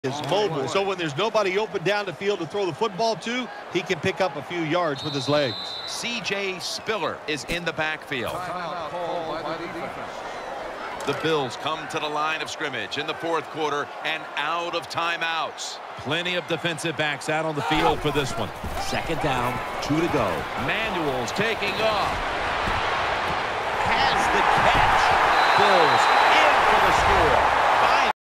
Is mobile, so when there's nobody open down the field to throw the football to, he can pick up a few yards with his legs. C.J. Spiller is in the backfield. The Bills come to the line of scrimmage in the fourth quarter and out of timeouts. Plenty of defensive backs out on the field for this one. Second down, 2 to go. Manuel's taking off. Has the catch. Bills in for the score.